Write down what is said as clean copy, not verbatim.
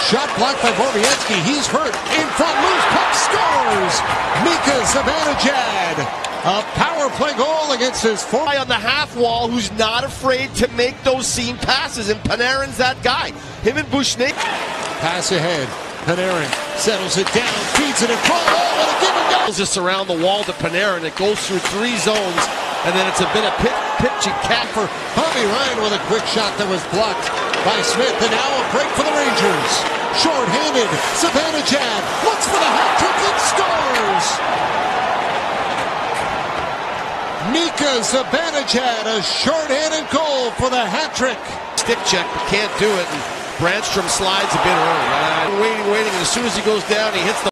Shot blocked by Borowiecki. He's hurt. In front, loose puck, scores! Mika Zibanejad. A power play goal against his former on the half wall who's not afraid to make those seam passes, and Panarin's that guy. Him and Bushnik. Pass ahead. Panarin settles it down, feeds it in front. Oh, and a give and go. Just around the wall to Panarin. It goes through 3 zones, and then it's a bit of pitch and cat for Bobby Ryan with a quick shot that was blocked by Smith. And now a break for the Rangers. Short-handed, Zibanejad looks for the hat trick and scores! Mika Zibanejad, a short-handed goal for the hat trick. Stick check, but can't do it. And Brandstrom slides a bit early. Waiting, and as soon as he goes down, he hits the